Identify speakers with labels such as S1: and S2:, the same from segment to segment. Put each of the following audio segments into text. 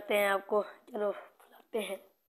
S1: हैं आपको, चलो बुलाते हैं।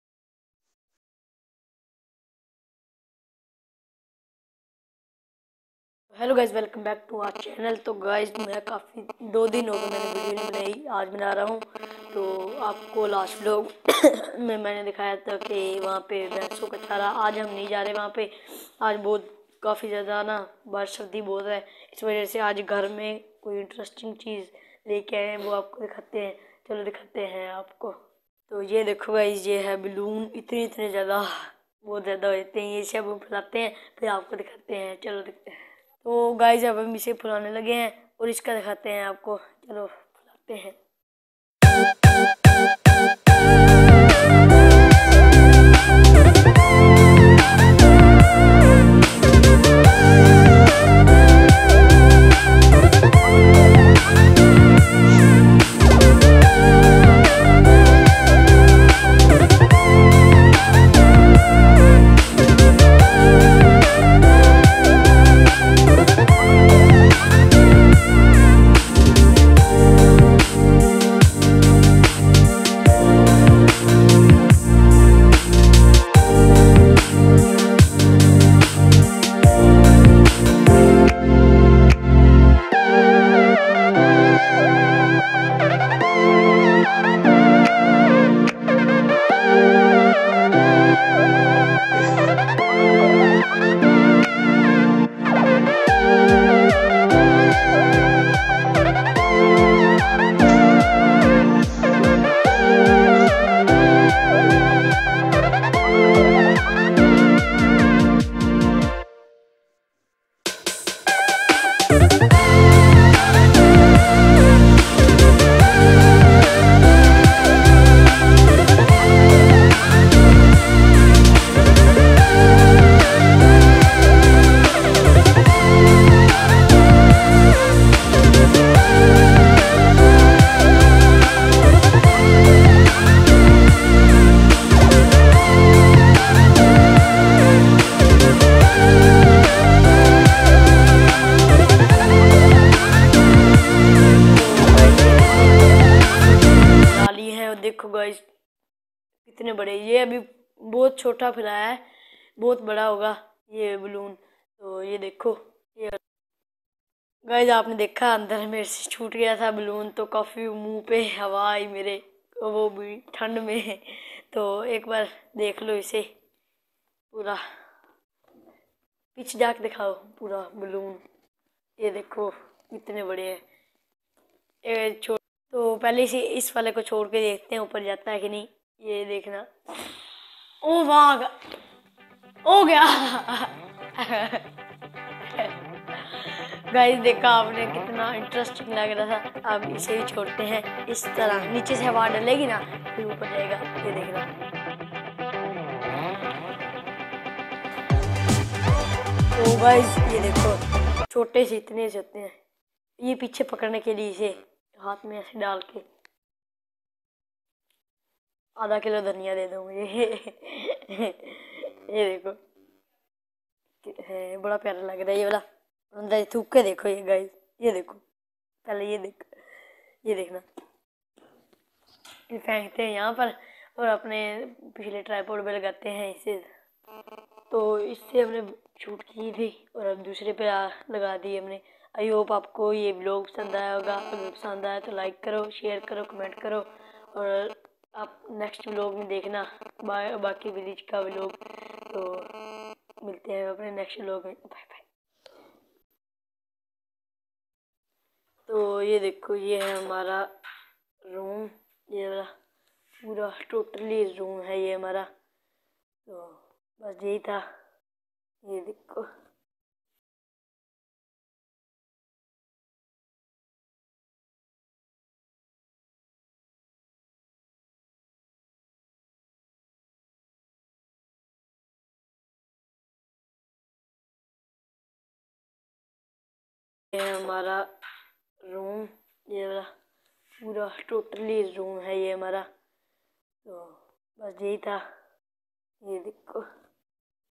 S1: Hello guys, welcome back to our channel. तो गाइज मैं काफ़ी 2 दिन हो गए मैंने वीडियो नहीं बनाई, आज बना रहा हूँ। तो आपको लास्ट व्लॉग में मैंने दिखाया था कि वहाँ पे भैंसों का चारा, आज हम नहीं जा रहे वहाँ पे। आज बहुत काफ़ी ज़्यादा ना बारिश सर्दी बहुत है, इस वजह से आज घर में कोई इंटरेस्टिंग चीज़ लेके आए हैं, वो आपको दिखाते हैं। चलो दिखाते हैं आपको। तो ये देखो गाइज, ये है बलून, इतने ज़्यादा बहुत ज़्यादा होते हैं, ये सब फैलाते हैं, फिर आपको दिखाते हैं। चलो दिखते हैं। तो गाइज अब हम इसे फुलाने लगे हैं और इसका दिखाते हैं आपको, चलो फुलाते हैं। देखो गाइस कितने बड़े, ये अभी बहुत छोटा फैलाया है, बहुत बड़ा होगा ये बलून। तो ये देखो, ये गाइस आपने देखा अंदर मेरे से छूट गया था बलून, तो काफ़ी मुंह पे हवा आई मेरे, वो भी ठंड में। तो एक बार देख लो इसे पूरा, पीछे जाके दिखाओ पूरा बलून, ये देखो कितने बड़े हैं। तो पहले से इस वाले को छोड़ के देखते हैं ऊपर जाता है कि नहीं, ये देखना। ओ वाह, हो गया। गाइस देखा आपने, कितना इंटरेस्टिंग लग रहा था। अब इसे ही छोड़ते हैं, इस तरह नीचे से हवा डलेगी ना फिर ऊपर जाएगा, ये देखना। तो गाइस ये देखो, छोटे से इतने से होते हैं, ये पीछे पकड़ने के लिए इसे हाथ में ऐसे डाल के आधा किलो धनिया दे दो मुझे। ये देखो है, बड़ा प्यारा लग रहा है ये वाला। अंदर थूक के देखो ये गाइस, ये देखो पहले ये देख, ये देखना। ये फेंकते हैं यहाँ पर और अपने पिछले ट्राइपॉड पे लगाते हैं इसे। तो इससे हमने शूट की थी और अब दूसरे पे लगा दी हमने। आई होप आपको ये व्लॉग पसंद आया होगा। अगर पसंद आया तो लाइक करो, शेयर करो, कमेंट करो और आप नेक्स्ट व्लॉग में देखना बाकी विलेज का व्लॉग। तो मिलते हैं अपने नेक्स्ट व्लॉग में, बाय बाय। तो ये देखो, ये है हमारा रूम, ये वाला पूरा टोटली रूम है ये हमारा। तो बस यही था, ये देखो। ये है हमारा रूम, ये वाला पूरा टोटली रूम है ये हमारा। तो बस यही था, ये देखो।